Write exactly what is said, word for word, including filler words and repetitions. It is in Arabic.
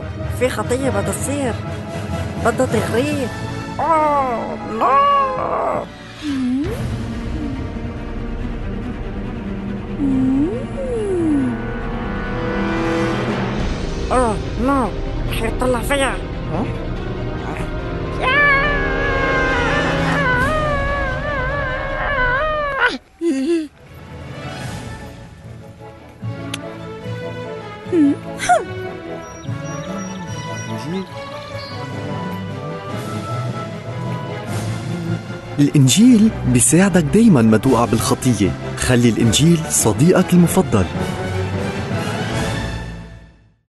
أوه، في خطية بدها تصير، بدها تغريد. أوه لا. أوه لا، رح يطلع فيها. الإنجيل بيساعدك دايما ما توقع بالخطية. خلي الإنجيل صديقك المفضل.